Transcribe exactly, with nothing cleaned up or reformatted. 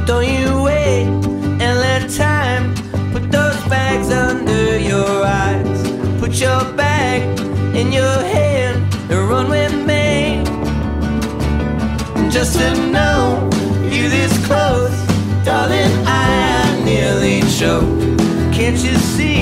Don't you wait and let time put those bags under your eyes. Put your bag in your hand and run with me. Just to know you this close, darling, I nearly choke. Can't you see